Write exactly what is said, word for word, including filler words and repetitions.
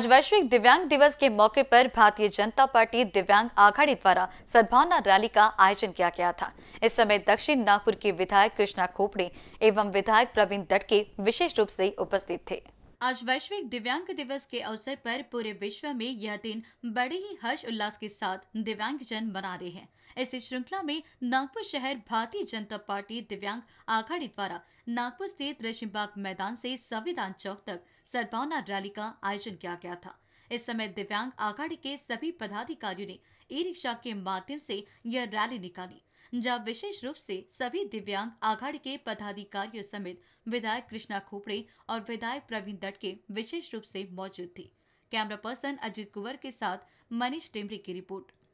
आज वैश्विक दिव्यांग दिवस के मौके पर भारतीय जनता पार्टी दिव्यांग आघाड़ी द्वारा सद्भावना रैली का आयोजन किया गया था। इस समय दक्षिण नागपुर के विधायक कृष्णा खोपड़े एवं विधायक प्रवीण दटके विशेष रूप से उपस्थित थे। आज वैश्विक दिव्यांग दिवस के अवसर पर पूरे विश्व में यह दिन बड़े ही हर्ष उल्लास के साथ दिव्यांगजन मना रहे हैं। इस श्रृंखला में नागपुर शहर भारतीय जनता पार्टी दिव्यांग आघाड़ी द्वारा नागपुर स्थित रेशमबाग मैदान से संविधान चौक तक सद्भावना रैली का आयोजन किया गया था। इस समय दिव्यांग आघाड़ी के सभी पदाधिकारियों ने ई रिक्शा के माध्यम से यह रैली निकाली, जहां विशेष रूप से सभी दिव्यांग आघाड़ी के पदाधिकारियों समेत विधायक कृष्णा खोपड़े और विधायक प्रवीण दटके विशेष रूप से मौजूद थे। कैमरा पर्सन अजित कुंवर के साथ मनीष टेमरी की रिपोर्ट।